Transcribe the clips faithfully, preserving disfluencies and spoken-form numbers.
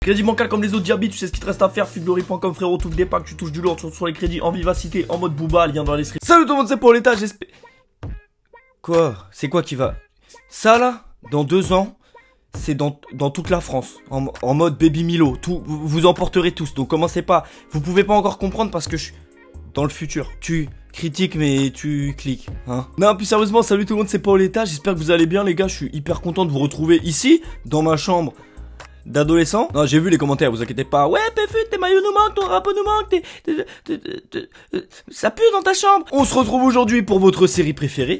Crédit bancal comme les autres diabites, tu sais ce qu'il te reste à faire. Figlory point com frérot, tout des packs, tu touches du lourd sur, sur les crédits en vivacité, en mode Booba, lien dans la description. Salut tout le monde, c'est Paoletta, j'espère. Quoi? C'est quoi qui va? Ça là, dans deux ans, c'est dans, dans toute la France, en, en mode Baby Milo, tout, vous, vous en porterez tous, donc commencez pas, vous pouvez pas encore comprendre parce que je suis dans le futur. Tu critiques mais tu cliques, hein. Non, plus sérieusement, salut tout le monde, c'est Paoletta, j'espère que vous allez bien les gars, je suis hyper content de vous retrouver ici, dans ma chambre d'adolescent. Non, j'ai vu les commentaires, vous inquiétez pas. Ouais, Péfut, tes maillots nous manquent, ton rapport nous manque, t'es, t'es, t'es, t'es, t'es, ça pue dans ta chambre. On se retrouve aujourd'hui pour votre série préférée.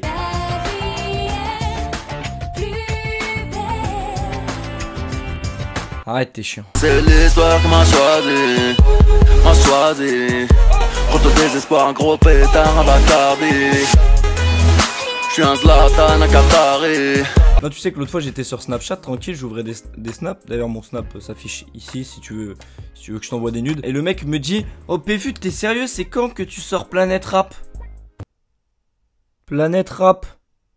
Arrête, t'es chiant. C'est l'histoire qui m'a choisi, m'a choisi. Contre le désespoir, un gros pétard, un Bacardi. J'suis un Zlatan, un Qatari. Non, tu sais que l'autre fois j'étais sur Snapchat, tranquille, j'ouvrais des, des snaps. D'ailleurs mon snap s'affiche ici si tu veux si tu veux que je t'envoie des nudes. Et le mec me dit: oh Péfut, t'es sérieux, c'est quand que tu sors Planète Rap? Planète Rap.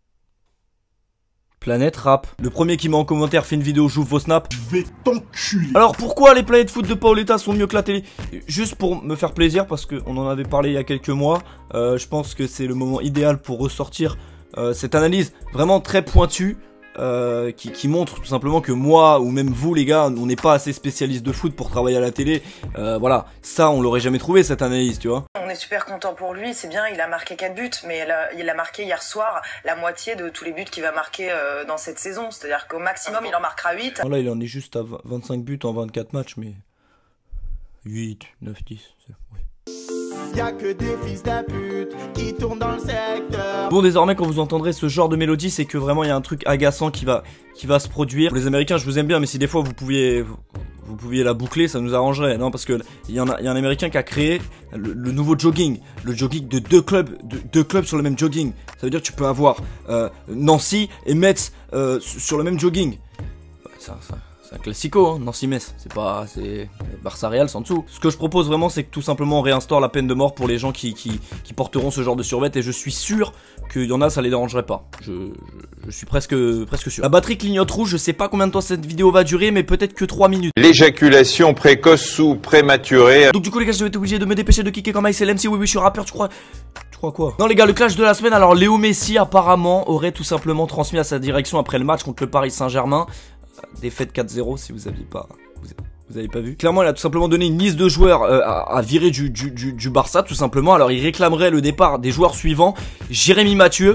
Planète Rap. Le premier qui met en commentaire fait une vidéo, j'ouvre vos snaps. Je vais t'enculer. Alors pourquoi les planètes foot de Paoletta sont mieux que la télé? Juste pour me faire plaisir, parce qu'on en avait parlé il y a quelques mois. euh, Je pense que c'est le moment idéal pour ressortir euh, cette analyse vraiment très pointue. Euh, qui, qui montre tout simplement que moi ou même vous les gars, on n'est pas assez spécialistes de foot pour travailler à la télé. euh, Voilà, ça on l'aurait jamais trouvé cette analyse, tu vois. On est super content pour lui, c'est bien, il a marqué quatre buts, mais il a, il a marqué hier soir la moitié de tous les buts qu'il va marquer euh, dans cette saison. C'est-à-dire qu'au maximum il en marquera huit. Là il en est juste à vingt-cinq buts en vingt-quatre matchs, mais huit, neuf, dix, oui. Y'a que des fils de pute qui tournent dans le secteur. Bon, désormais quand vous entendrez ce genre de mélodie, c'est que vraiment il y a un truc agaçant qui va qui va se produire. Pour les Américains, je vous aime bien, mais si des fois vous pouviez vous, vous pouviez la boucler, ça nous arrangerait. Non, parce que il y en a il y a un Américain qui a créé le, le nouveau jogging, le jogging de deux clubs, de, deux clubs sur le même jogging. Ça veut dire que tu peux avoir euh, Nancy et Metz euh, sur le même jogging. Ouais, ça, ça. C'est un classico, hein, Nancy-Metz, c'est pas, c'est Barça-Real, c'est en dessous. Ce que je propose vraiment, c'est que tout simplement on réinstaure la peine de mort pour les gens qui, qui, qui porteront ce genre de survêt, et je suis sûr qu'il y en a, ça les dérangerait pas. Je, je, je suis presque, presque sûr. La batterie clignote rouge, je sais pas combien de temps cette vidéo va durer, mais peut-être que trois minutes. L'éjaculation précoce ou prématurée. Donc du coup les gars, je vais être obligé de me dépêcher de kicker comme I C L M C, oui oui je suis rappeur, tu crois... Tu crois quoi? Non les gars, le clash de la semaine, alors Léo Messi apparemment aurait tout simplement transmis à sa direction après le match contre le Paris Saint-Germain. Défaite quatre zéro si vous aviez pas vous, vous avez pas vu. Clairement il a tout simplement donné une liste de joueurs euh, à, à virer du, du, du, du Barça tout simplement. Alors il réclamerait le départ des joueurs suivants: Jérémy Mathieu.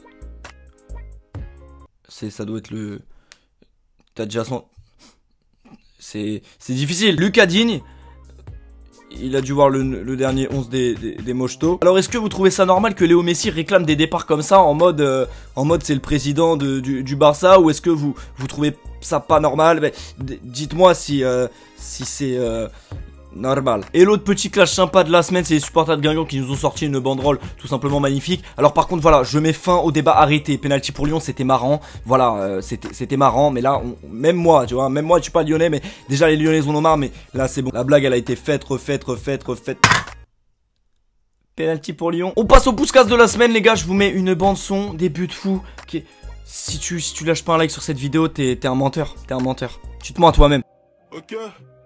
C'est ça doit être le... T'as déjà son... C'est c'est difficile. Lucas Digne. Il a dû voir le, le dernier onze des, des, des Mochetos. Alors est-ce que vous trouvez ça normal que Léo Messi réclame des départs comme ça en mode euh, en mode c'est le président de, du, du Barça, ou est-ce que vous, vous trouvez ça pas normal? Ben, dites-moi si, euh, si c'est euh, normal. Et l'autre petit clash sympa de la semaine, c'est les supporters de Guingamp qui nous ont sorti une banderole tout simplement magnifique. Alors par contre voilà, je mets fin au débat, arrêtez. Penalty pour Lyon, c'était marrant. Voilà, euh, c'était c'était marrant, mais là on, même moi, tu vois, même moi je suis pas lyonnais, mais déjà les Lyonnais en ont marre, mais là c'est bon. La blague elle a été faite, refaite, refaite, refaite. Penalty pour Lyon. On passe au pouce-casse de la semaine les gars, je vous mets une bande son, des buts fous qui est... Si tu, si tu lâches pas un like sur cette vidéo, t'es un menteur, t'es un menteur. Tu te mens à toi-même. Ok.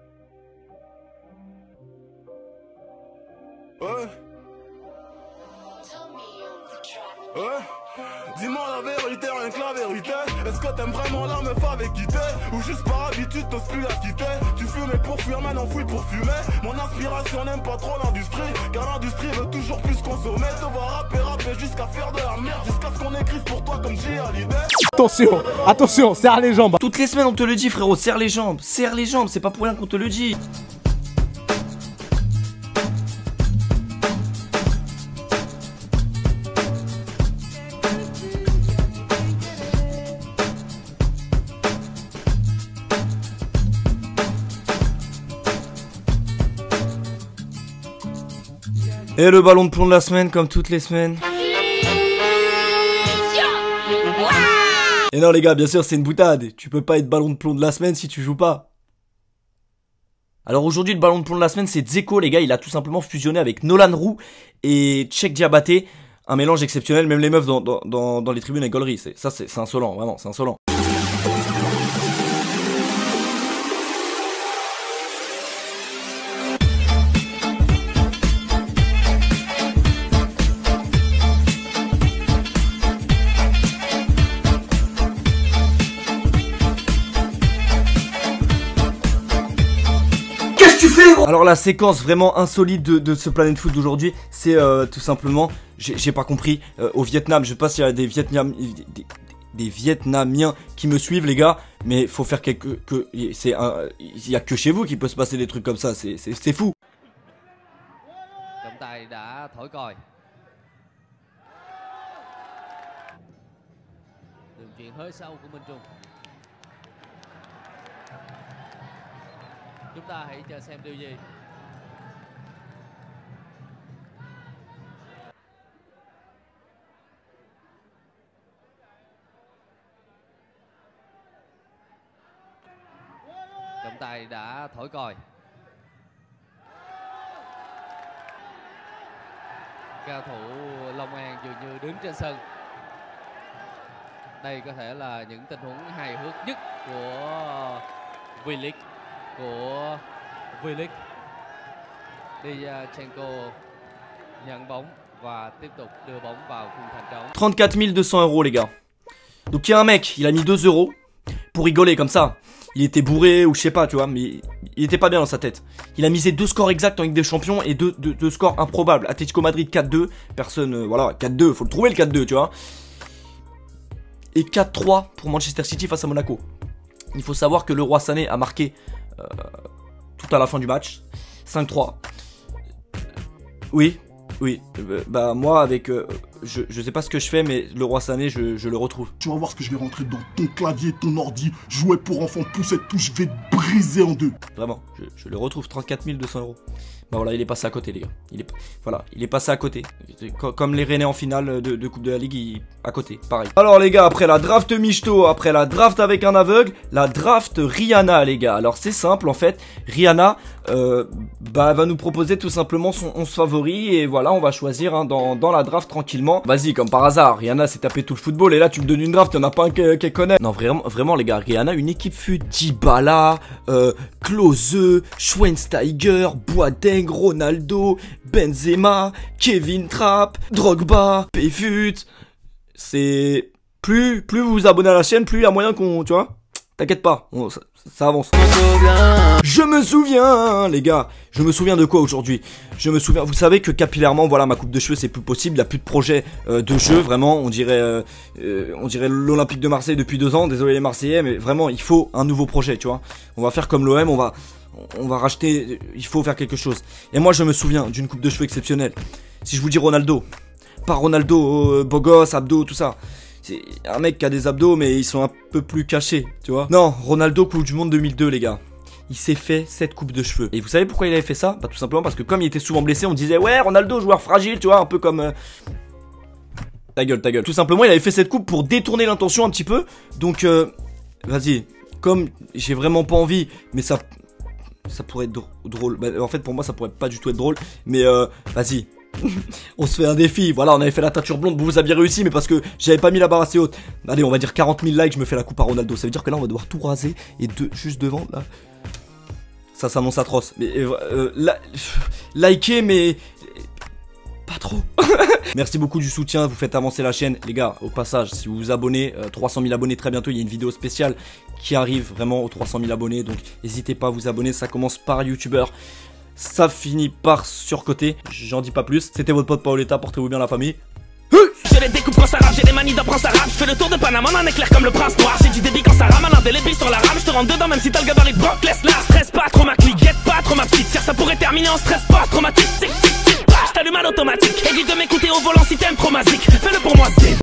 Ouais. Ouais. Dis-moi la vérité, rien que la vérité. Est-ce que t'aimes vraiment la meuf avec qui t'es, ou juste par habitude t'oses plus la quitter? Tu fumais pour fuir, maintenant fouille pour fumer. Mon inspiration n'aime pas trop l'industrie, car l'industrie veut toujours plus consommer. Te voir rapper, rapper jusqu'à faire de la merde, jusqu'à ce qu'on écrive pour toi comme j'ai à l'idée. Attention, attention, serre les jambes. Toutes les semaines on te le dit frérot, serre les jambes, serre les jambes, c'est pas pour rien qu'on te le dit. Et le ballon de plomb de la semaine, comme toutes les semaines. Et non les gars, bien sûr c'est une boutade. Tu peux pas être ballon de plomb de la semaine si tu joues pas. Alors aujourd'hui le ballon de plomb de la semaine c'est Dzeko les gars. Il a tout simplement fusionné avec Nolan Roux et Cheikh Diabaté. Un mélange exceptionnel, même les meufs dans, dans, dans, dans les tribunes à gaulerie. Ça c'est insolent, vraiment c'est insolent. Qu'est-ce que tu fais gros? Alors la séquence vraiment insolite de, de ce Planet Foot d'aujourd'hui, c'est euh, tout simplement, j'ai pas compris, euh, au Vietnam, je sais pas s'il y a des Vietnamiens, des, des Vietnamiens qui me suivent les gars, mais faut faire quelque, que, c'est un, il y a que chez vous qu'il peut se passer des trucs comme ça, c'est c'est fou. Trọng tài đã thổi còi. Đường chuyền hơi sâu của Minh Trung. Chúng ta hãy chờ xem điều gì. Trọng tài đã thổi còi. Cao thủ Long An dường như đứng trên sân. Đây có thể là những tình huống hài hước nhất của V-League của V-League. Diachenko nhận bóng và tiếp tục đưa bóng vào khung thành trống. trente-quatre mille deux cents euros les gars. Donc il y a un mec, il a mis deux euros pour rigoler comme ça. Il était bourré ou je sais pas, tu vois, mais il était pas bien dans sa tête. Il a misé deux scores exacts en Ligue des Champions et deux, deux, deux scores improbables. Atlético Madrid quatre deux, personne, euh, voilà, quatre deux, faut le trouver le quatre deux, tu vois. Et quatre trois pour Manchester City face à Monaco. Il faut savoir que le Roi Sané a marqué euh, tout à la fin du match, cinq trois. Oui, oui, euh, bah moi avec, euh, je, je sais pas ce que je fais, mais le Roi Sané, je, je le retrouve. Tu vas voir ce que je vais rentrer dans ton clavier, ton ordi, jouer pour enfants, poussette touche, je vais te briser en deux. Vraiment, je, je le retrouve, trente-quatre mille deux cents euros. Bah voilà, il est passé à côté les gars. Il est, voilà, il est passé à côté. Comme les Rennais en finale de, de Coupe de la Ligue, il, à côté, pareil. Alors les gars, après la draft Michto, après la draft avec un aveugle, la draft Rihanna les gars. Alors c'est simple en fait, Rihanna euh, bah, va nous proposer tout simplement son onze favori. Et voilà, on va choisir hein, dans, dans la draft tranquillement. Vas-y, comme par hasard, Rihanna s'est tapé tout le football. Et là tu me donnes une draft, il n'y en a pas un qu'elle connaît. Non vraiment, vraiment les gars, Rihanna, une équipe fut Dybala, euh, Klose, Schweinsteiger, Boateng, Ronaldo, Benzema, Kevin Trapp, Drogba, Pfut. C'est plus plus vous vous abonnez à la chaîne, plus il y a moyen qu'on, tu vois, t'inquiète pas, on, ça, ça avance. Je me souviens, les gars, je me souviens de quoi aujourd'hui? Je me souviens, vous savez que capillairement, voilà, ma coupe de cheveux c'est plus possible, il n'y a plus de projet euh, de jeu, vraiment, on dirait, euh, euh, on dirait l'Olympique de Marseille depuis deux ans. Désolé les Marseillais, mais vraiment, il faut un nouveau projet, tu vois. On va faire comme l'O M, on va On va racheter, il faut faire quelque chose. Et moi je me souviens d'une coupe de cheveux exceptionnelle. Si je vous dis Ronaldo, pas Ronaldo, euh, beau gosse, abdos, tout ça. C'est un mec qui a des abdos mais ils sont un peu plus cachés, tu vois. Non, Ronaldo Coupe du Monde deux mille deux les gars. Il s'est fait cette coupe de cheveux. Et vous savez pourquoi il avait fait ça? Bah tout simplement parce que comme il était souvent blessé, on disait ouais Ronaldo joueur fragile, tu vois, un peu comme... Euh... Ta gueule, ta gueule. Tout simplement il avait fait cette coupe pour détourner l'intention un petit peu. Donc euh... vas-y, comme j'ai vraiment pas envie, mais ça... Ça pourrait être drôle. Bah, en fait, pour moi, ça pourrait pas du tout être drôle. Mais euh, vas-y. On se fait un défi. Voilà, on avait fait la teinture blonde. Vous, vous aviez réussi, mais parce que j'avais pas mis la barre assez haute. Allez, on va dire quarante mille likes. Je me fais la coupe à Ronaldo. Ça veut dire que là, on va devoir tout raser. Et de, juste devant, là. Ça s'annonce atroce. Mais euh, la, likez, mais pas trop. Merci beaucoup du soutien, vous faites avancer la chaîne. Les gars, au passage, si vous vous abonnez, euh, trois cent mille abonnés très bientôt, il y a une vidéo spéciale qui arrive vraiment aux trois cent mille abonnés. Donc n'hésitez pas à vous abonner, ça commence par youtubeur, ça finit par surcoté. J'en dis pas plus, c'était votre pote Paoletta, portez-vous bien la famille. Je les découpe quand ça rappe, j'ai des manies d'apprendre ça rappe. Je fais le tour de Panama en éclair comme le prince noir. J'ai du débit quand ça rame, un indélébile sur la rame. Je te rentre dedans même si t'as le gars dans les Brock Lesnar. Stress pas trop ma clique, guette pas trop ma petite. Car ça pourrait terminer en stress post-traumatique. Tic tic tic, je t'allume à l'automatique. Évite de m'écouter au volant si t'aimes trop ma zik. Fais-le pour moi, c'est